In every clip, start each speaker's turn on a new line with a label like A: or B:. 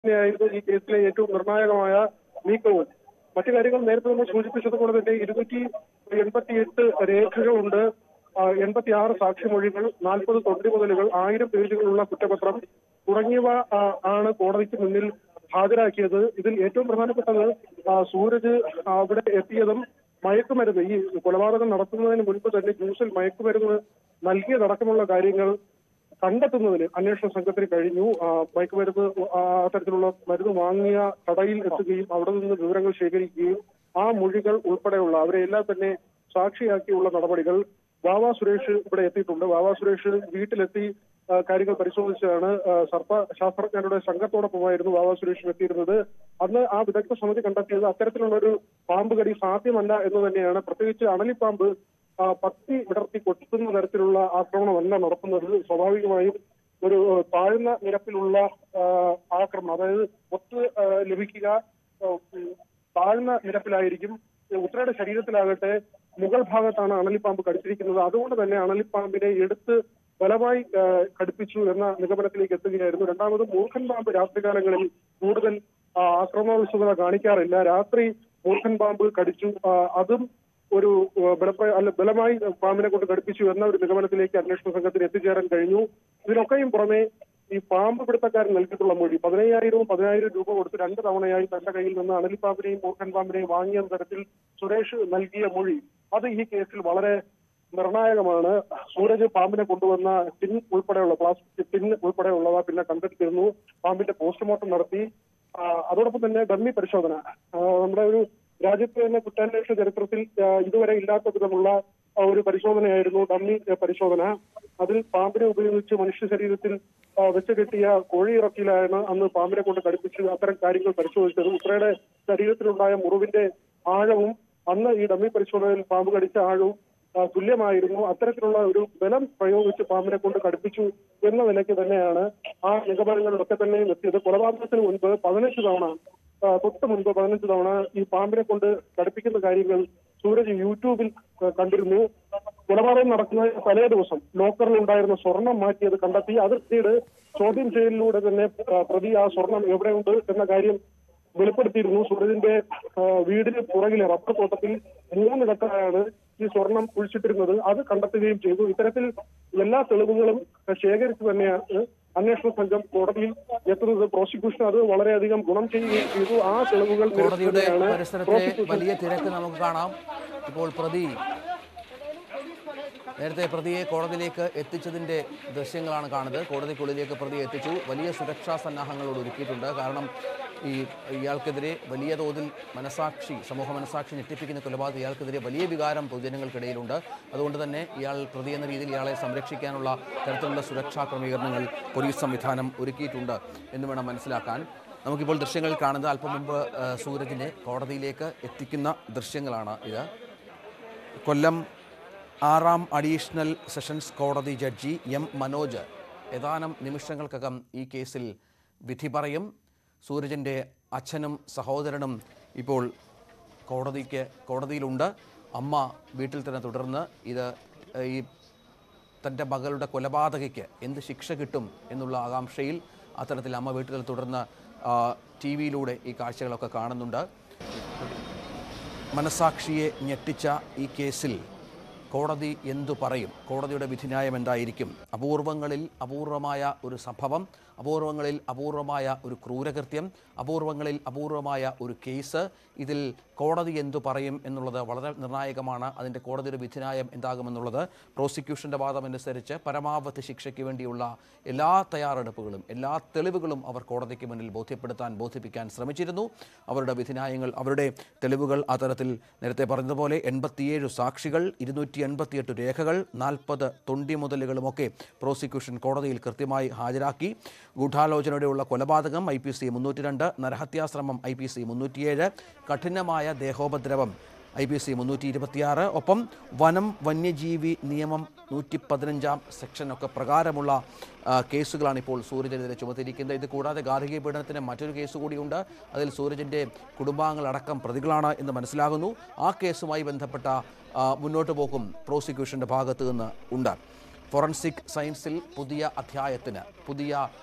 A: തന്നെയായിരുന്നു ഈ കേസിലെ ഏറ്റവും നിർണായകമായ നീക്കവും. മറ്റു കാര്യങ്ങൾ നേരത്തെ നമ്മൾ സൂചിപ്പിച്ചതുപോലെ തന്നെ 288 രേഖകളുണ്ട്, 86 സാക്ഷിമൊഴികൾ, 40 തൊണ്ടിമുതലുകൾ, 1000 പേജുകളുള്ള കുറ്റപത്രം തുടങ്ങിയവ ആണ് കോടതിക്ക് മുന്നിൽ ഹാജരാക്കിയത്. ഇതിൽ ഏറ്റവും പ്രധാനപ്പെട്ടത് സൂരജ് അവിടെ എത്തിയതും മയക്കുമരുന്ന്, ഈ കൊലപാതകം നടത്തുന്നതിന് മുൻപ് തന്നെ ജ്യൂസിൽ മയക്കുമരുന്ന് നൽകിയതടക്കമുള്ള കാര്യങ്ങൾ കണ്ടെത്തുന്നതിന് അന്വേഷണ സംഘത്തിന് കഴിഞ്ഞു. മയക്കുമരുന്ന് അത്തരത്തിലുള്ള മരുന്ന് വാങ്ങിയ കടയിൽ എത്തുകയും അവിടെ നിന്ന് വിവരങ്ങൾ ശേഖരിക്കുകയും ആ മൊഴികൾ ഉൾപ്പെടെയുള്ള അവരെല്ലാം തന്നെ സാക്ഷിയാക്കിയുള്ള നടപടികൾ. വാവ സുരേഷ് ഇവിടെ എത്തിയിട്ടുണ്ട്. വാവ സുരേഷ് വീട്ടിലെത്തി കാര്യങ്ങൾ പരിശോധിച്ചാണ്. സർപ്പശാസ്ത്രജ്ഞരുടെ സംഘത്തോടൊപ്പമായിരുന്നു വാവ സുരേഷ് എത്തിയിരുന്നത്. അന്ന് ആ വിദഗ്ധ സമിതി കണ്ടെത്തിയത് അത്തരത്തിലുള്ള ഒരു പാമ്പ് കടി സാധ്യമല്ല എന്ന് തന്നെയാണ്. പ്രത്യേകിച്ച് അണലിപ്പാമ്പ് പത്തി വിടർത്തി കൊട്ടുന്ന തരത്തിലുള്ള ആക്രമണമല്ല നടത്തുന്നത്. സ്വാഭാവികമായും ഒരു താഴ്ന്ന നിരപ്പിലുള്ള ആക്രമണം, അതായത് ഒത്ത് ലഭിക്കുക താഴ്ന്ന നിരപ്പിലായിരിക്കും. ഉത്രയുടെ ശരീരത്തിലാകട്ടെ മുകൾ ഭാഗത്താണ് അണലിപ്പാമ്പ് കടിച്ചിരിക്കുന്നത്. അതുകൊണ്ട് തന്നെ അണലിപ്പാമ്പിനെ എടുത്ത് ബലമായി കടുപ്പിച്ചു എന്ന നിഗമനത്തിലേക്ക് എത്തുകയായിരുന്നു. രണ്ടാമത് മൂർഖൻ പാമ്പ് രാത്രികാലങ്ങളിൽ കൂടുതൽ ആക്രമണോത്സുകത കാണിക്കാറില്ല. രാത്രി മൂർഖൻ പാമ്പ് കടിച്ചു, അതും ഒരു ബലമായി പാമ്പിനെ കൊണ്ട് കടുപ്പിച്ചു എന്ന ഒരു നിഗമനത്തിലേക്ക് അന്വേഷണ സംഘത്തിന് എത്തിച്ചേരാൻ കഴിഞ്ഞു. ഇതിനൊക്കെയും പുറമെ ഈ പാമ്പ് പിടുത്തക്കാരൻ നൽകിയിട്ടുള്ള മൊഴി 15,000 രൂപ കൊടുത്ത് 2 തവണയായി തന്റെ കയ്യിൽ നിന്ന് അണലിപ്പാമ്പിനെയും മൂർഖൻ പാമ്പിനെയും വാങ്ങിയ തരത്തിൽ സുരേഷ് നൽകിയ മൊഴി, അത് ഈ കേസിൽ വളരെ നിർണായകമാണ്. സൂരജ് പാമ്പിനെ കൊണ്ടുവന്ന ടിൻ ഉൾപ്പെടെയുള്ള പ്ലാസ്റ്റിക് ടിൻ ഉൾപ്പെടെയുള്ളവ പിന്നെ കണ്ടെടുത്തിരുന്നു. പാമ്പിന്റെ പോസ്റ്റ്മോർട്ടം നടത്തി. അതോടൊപ്പം തന്നെ ഡമ്മി പരിശോധന, നമ്മുടെ ഒരു രാജ്യത്തെ തന്നെ കുറ്റാന്വേഷണ ചരിത്രത്തിൽ ഇതുവരെ ഇല്ലാത്ത വിധമുള്ള ഒരു പരിശോധനയായിരുന്നു ഡമ്മി പരിശോധന. അതിൽ പാമ്പിനെ ഉപയോഗിച്ച് മനുഷ്യ ശരീരത്തിൽ വെച്ച് കെട്ടിയ കോഴിയിറക്കിലാണ് അന്ന് പാമ്പിനെ കൊണ്ട് കടിപ്പിച്ച് അത്തരം കാര്യങ്ങൾ പരിശോധിച്ചത്. ഉത്രയുടെ ശരീരത്തിലുണ്ടായ മുറിവിന്റെ ആഴവും അന്ന് ഈ ഡമ്മി പരിശോധനയിൽ പാമ്പ് കടിച്ച ആഴവും തുല്യമായിരുന്നു. അത്തരത്തിലുള്ള ഒരു ബലം പ്രയോഗിച്ച് പാമ്പിനെ കൊണ്ട് കടുപ്പിച്ചു എന്ന നിലയ്ക്ക് തന്നെയാണ് ആ നിഗമനങ്ങളിലൊക്കെ തന്നെയും എത്തിയത്. കൊലപാതകത്തിന് മുൻപ് 15 തവണ തൊട്ട് മുൻപ് 15 തവണ ഈ പാമ്പിനെ കൊണ്ട് കടുപ്പിക്കുന്ന കാര്യങ്ങൾ സൂരജ് യൂട്യൂബിൽ കണ്ടിരുന്നു. കൊലപാതകം നടക്കുന്ന തലേ ദിവസം ലോക്കറിൽ ഉണ്ടായിരുന്ന സ്വർണം മാറ്റിയത് കണ്ടെത്തി. അത് പിന്നീട് ചോദ്യം ചെയ്യലിലൂടെ തന്നെ പ്രതി ആ സ്വർണം എവിടെയുണ്ട് എന്ന കാര്യം വെളിപ്പെടുത്തിയിരുന്നു. സൂരജിന്റെ വീടിന് പുറകിലെ റബ്ബർ തോട്ടത്തിൽ 3 ഘട്ടമായാണ് ഈ സ്വർണം കുഴിച്ചിട്ടിരുന്നത്. അത് കണ്ടെത്തുകയും ചെയ്തു. ഇത്തരത്തിൽ എല്ലാ തെളിവുകളും ശേഖരിച്ചു തന്നെയാണ് അന്വേഷണ സംഘം കോടതിയിൽ എത്തുന്നത്. പ്രോസിക്യൂഷൻ അത് വളരെയധികം ഗുണം ചെയ്യുകയും ചെയ്തു. ആ തെളിവുകൾ
B: കോടതിയുടെ പരിസരത്തെ വലിയ തിരക്ക് നമുക്ക് കാണാം. ഇപ്പോൾ നേരത്തെ പ്രതിയെ കോടതിയിലേക്ക് എത്തിച്ചതിൻ്റെ ദൃശ്യങ്ങളാണ് കാണുന്നത്. കോടതിക്കുള്ളിലേക്ക് പ്രതിയെ എത്തിച്ചു. വലിയ സുരക്ഷാ സന്നാഹങ്ങളോട് ഒരുക്കിയിട്ടുണ്ട്. കാരണം ഇയാൾക്കെതിരെ വലിയ തോതിൽ സമൂഹ മനസാക്ഷി ഞെട്ടിപ്പിക്കുന്ന കൊലപാതകം, ഇയാൾക്കെതിരെ വലിയ വികാരം പൊതുജനങ്ങൾക്കിടയിലുണ്ട്. അതുകൊണ്ട് തന്നെ പ്രതി എന്ന രീതിയിൽ ഇയാളെ സംരക്ഷിക്കാനുള്ള തരത്തിലുള്ള സുരക്ഷാ ക്രമീകരണങ്ങൾ പോലീസ് സംവിധാനം ഒരുക്കിയിട്ടുണ്ട് എന്ന് വേണം മനസ്സിലാക്കാൻ. നമുക്കിപ്പോൾ ദൃശ്യങ്ങൾ കാണുന്നത് അല്പം മുമ്പ് സൂരജിനെ കോടതിയിലേക്ക് എത്തിക്കുന്ന ദൃശ്യങ്ങളാണ് ഇത്. കൊല്ലം 6ാം അഡീഷണൽ സെഷൻസ് കോടതി ജഡ്ജി എം മനോജ് ഏതാനും നിമിഷങ്ങൾക്കകം ഈ കേസിൽ വിധി പറയും. സൂരജിൻ്റെ അച്ഛനും സഹോദരനും ഇപ്പോൾ കോടതിയിലുണ്ട്. അമ്മ വീട്ടിൽ തന്നെ തുടർന്ന് തൻ്റെ മകളുടെ കൊലപാതകയ്ക്ക് എന്ത് ശിക്ഷ കിട്ടും എന്നുള്ള ആകാംക്ഷയിൽ അത്തരത്തിൽ അമ്മ വീട്ടിൽ തുടർന്ന് TV-യിലൂടെ ഈ കാഴ്ചകളൊക്കെ കാണുന്നുണ്ട്. മനസാക്ഷിയെ ഞെട്ടിച്ച ഈ കേസിൽ കോടതി എന്തു പറയും? കോടതിയുടെ വിധിന്യായം എന്തായിരിക്കും? അപൂർവങ്ങളിൽ അപൂർവമായ ഒരു സംഭവം, അപൂർവങ്ങളിൽ അപൂർവമായ ഒരു ക്രൂരകൃത്യം, അപൂർവങ്ങളിൽ അപൂർവമായ ഒരു കേസ്. ഇതിൽ കോടതി എന്തു പറയും എന്നുള്ളത് വളരെ നിർണായകമാണ്. അതിൻ്റെ കോടതിയുടെ വിധിന്യായം എന്താകുമെന്നുള്ളത് പ്രോസിക്യൂഷൻ്റെ വാദമനുസരിച്ച് പരമാവധി ശിക്ഷയ്ക്ക് വേണ്ടിയുള്ള എല്ലാ തയ്യാറെടുപ്പുകളും എല്ലാ തെളിവുകളും അവർ കോടതിക്ക് മുന്നിൽ ബോധിപ്പിക്കാൻ ശ്രമിച്ചിരുന്നു. അവരുടെ വിധിന്യായങ്ങൾ, അവരുടെ തെളിവുകൾ അത്തരത്തിൽ നേരത്തെ പറഞ്ഞതുപോലെ 87 സാക്ഷികൾ, 288 രേഖകൾ, 40 തൊണ്ടിമുതലുകളുമൊക്കെ പ്രോസിക്യൂഷൻ കോടതിയിൽ കൃത്യമായി ഹാജരാക്കി. ഗൂഢാലോചനയോടെയുള്ള കൊലപാതകം IPC 302, നരഹത്യാശ്രമം IPC 307, കഠിനമായ ദേഹോപദ്രവം IPC 326, ഒപ്പം വന്യജീവി നിയമം 115 സെക്ഷനൊക്കെ പ്രകാരമുള്ള കേസുകളാണ് ഇപ്പോൾ സൂരജിനെതിരെ ചുമത്തിയിരിക്കുന്നത്. ഇത് കൂടാതെ ഗാർഹിക പീഡനത്തിന് മറ്റൊരു കേസ് കൂടിയുണ്ട്. അതിൽ സൂരജിൻ്റെ കുടുംബാംഗങ്ങളടക്കം പ്രതികളാണ് എന്ന് മനസ്സിലാകുന്നു. ആ കേസുമായി ബന്ധപ്പെട്ട മുന്നോട്ട് പോക്കും പ്രോസിക്യൂഷൻ്റെ ഭാഗത്തു നിന്ന് ഉണ്ട്. ഫോറൻസിക് സയൻസിൽ പുതിയ അധ്യായത്തിന്, പുതിയ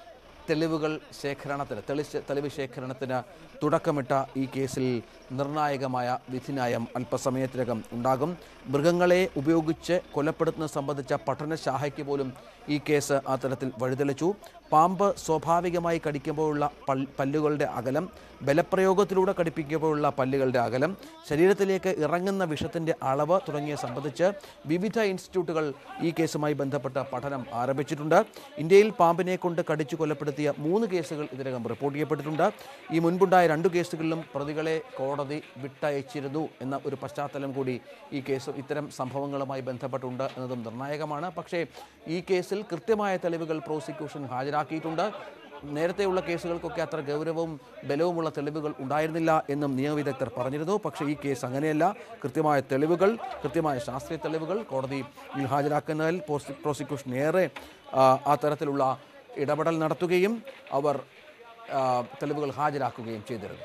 B: തെളിവുകൾ തെളിവ് ശേഖരണത്തിന് തുടക്കമിട്ട ഈ കേസിൽ നിർണായകമായ വിധിന്യായം അല്പസമയത്തിനകം ഉണ്ടാകും. മൃഗങ്ങളെ ഉപയോഗിച്ച് കൊലപ്പെടുത്തുന്നത് സംബന്ധിച്ച പഠനശാഖയ്ക്ക് പോലും ഈ കേസ് ആ തരത്തിൽ വഴിതെളിച്ചു. പാമ്പ് സ്വാഭാവികമായി കടിക്കുമ്പോഴുള്ള പല്ലുകളുടെ അകലം, ബലപ്രയോഗത്തിലൂടെ കടിപ്പിക്കുമ്പോഴുള്ള പല്ലുകളുടെ അകലം, ശരീരത്തിലേക്ക് ഇറങ്ങുന്ന വിഷത്തിൻ്റെ അളവ് തുടങ്ങിയ സംബന്ധിച്ച് വിവിധ ഇൻസ്റ്റിറ്റ്യൂട്ടുകൾ ഈ കേസുമായി ബന്ധപ്പെട്ട പഠനം ആരംഭിച്ചിട്ടുണ്ട്. ഇന്ത്യയിൽ പാമ്പിനെ കൊണ്ട് കടിച്ചു കൊലപ്പെടുത്തിയ 3 കേസുകൾ ഇതിനകം റിപ്പോർട്ട് ചെയ്യപ്പെട്ടിട്ടുണ്ട്. ഈ മുൻപുണ്ടായ 2 കേസുകളിലും പ്രതികളെ കോടതി വിട്ടയച്ചിരുന്നു എന്ന ഒരു പശ്ചാത്തലം കൂടി ഈ കേസ് ഇത്തരം സംഭവങ്ങളുമായി ബന്ധപ്പെട്ടുണ്ട് എന്നതും നിർണായകമാണ്. പക്ഷേ ഈ കേസിൽ കൃത്യമായ തെളിവുകൾ പ്രോസിക്യൂഷൻ ഹാജരാക്കിയിട്ടുണ്ട്. നേരത്തെയുള്ള കേസുകൾക്കൊക്കെ അത്ര ഗൗരവവും ബലവുമുള്ള തെളിവുകൾ ഉണ്ടായിരുന്നില്ല എന്നും നിയമവിദഗ്ധർ പറഞ്ഞിരുന്നു. പക്ഷേ ഈ കേസ് അങ്ങനെയല്ല. കൃത്യമായ തെളിവുകൾ, കൃത്യമായ ശാസ്ത്രീയ തെളിവുകൾ കോടതിയിൽ ഹാജരാക്കുന്നതിൽ പ്രോസിക്യൂഷൻ ഏറെ ആ തരത്തിലുള്ള ഇടപെടൽ നടത്തുകയും അവർ തെളിവുകൾ ഹാജരാക്കുകയും ചെയ്തിരുന്നു.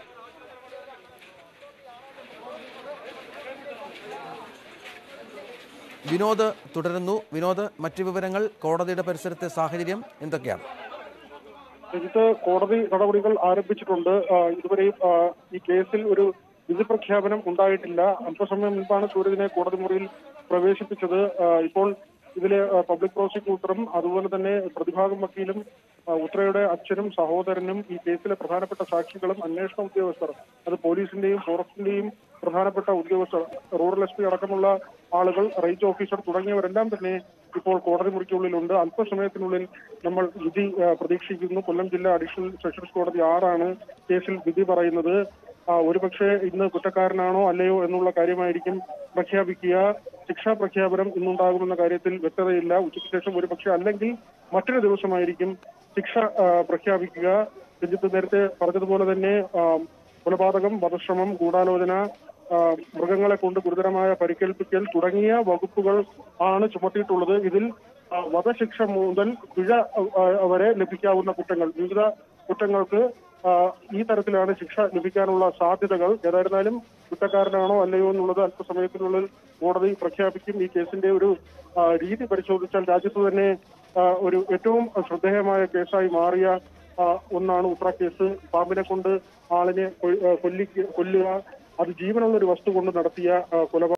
B: വിനോദ് തുടരുന്നു. വിനോദ്, മറ്റു വിവരങ്ങൾ, കോടതിയുടെ പരിസരത്തെ സാഹചര്യം എന്തൊക്കെയാണ്?
A: കോടതി നടപടികൾ ആരംഭിച്ചിട്ടുണ്ട്. ഇതുവരെയും ഈ കേസിൽ ഒരു വിധി പ്രഖ്യാപനം ഉണ്ടായിട്ടില്ല. അല്പസമയം മുൻപാണ് സൂര്യനെ കോടതി മുറിയിൽ പ്രവേശിപ്പിച്ചത്. ഇപ്പോൾ ഇതിലെ പബ്ലിക് പ്രോസിക്യൂട്ടറും അതുപോലെ തന്നെ പ്രതിഭാഗം വക്കീലും ഉത്രയുടെ അച്ഛനും സഹോദരനും ഈ കേസിലെ പ്രധാനപ്പെട്ട സാക്ഷികളും അന്വേഷണ ഉദ്യോഗസ്ഥർ, അത് പോലീസിന്റെയും ഫോറസ്റ്റിന്റെയും പ്രധാനപ്പെട്ട ഉദ്യോഗസ്ഥർ, റൂറൽ SP അടക്കമുള്ള ആളുകൾ, റേഞ്ച് ഓഫീസർ തുടങ്ങിയവരെല്ലാം തന്നെ ഇപ്പോൾ കോടതി മുറിക്കുള്ളിലുണ്ട്. അല്പസമയത്തിനുള്ളിൽ നമ്മൾ വിധി പ്രതീക്ഷിക്കുന്നു. കൊല്ലം ജില്ലാ അഡീഷണൽ സെഷൻസ് കോടതി 6 കേസിൽ വിധി പറയുന്നത്. ഒരുപക്ഷെ ഇന്ന് കുറ്റക്കാരനാണോ അല്ലയോ എന്നുള്ള കാര്യമായിരിക്കും പ്രഖ്യാപിക്കുക. ശിക്ഷാ പ്രഖ്യാപനം ഇന്നുണ്ടാകുമെന്ന കാര്യത്തിൽ വ്യക്തതയില്ല. ഉച്ചയ്ക്ക് ശേഷം ഒരുപക്ഷെ അല്ലെങ്കിൽ മറ്റൊരു ദിവസമായിരിക്കും ശിക്ഷ പ്രഖ്യാപിക്കുക. രഞ്ജിത്ത് നേരത്തെ പറഞ്ഞതുപോലെ തന്നെ കൊലപാതകം, വധശ്രമം, ഗൂഢാലോചന, മൃഗങ്ങളെ കൊണ്ട് ഗുരുതരമായ പരിക്കേൽപ്പിക്കൽ തുടങ്ങിയ വകുപ്പുകൾ ആണ് ചുമത്തിയിട്ടുള്ളത്. ഇതിൽ വധശിക്ഷ മുതൽ പിഴ വരെ ലഭിക്കാവുന്ന കുറ്റങ്ങൾ, വിവിധ കുറ്റങ്ങൾക്ക് ഈ തരത്തിലാണ് ശിക്ഷ ലഭിക്കാനുള്ള സാധ്യതകൾ. ഏതായിരുന്നാലും കുറ്റക്കാരനാണോ അല്ലയോ എന്നുള്ളത് അല്പസമയത്തിനുള്ളിൽ കോടതി പ്രഖ്യാപിക്കും. ഈ കേസിന്റെ ഒരു രീതി പരിശോധിച്ചാൽ രാജ്യത്ത് തന്നെ ഒരു ഏറ്റവും ശ്രദ്ധേയമായ കേസായി മാറിയ ഒന്നാണ് ഉത്ര കേസ്. പാമ്പിനെ കൊണ്ട് ആളിനെ കൊല്ലുക, അത് ജീവനുള്ള ഒരു വസ്തു കൊണ്ട് നടത്തിയ കൊലപാതകം.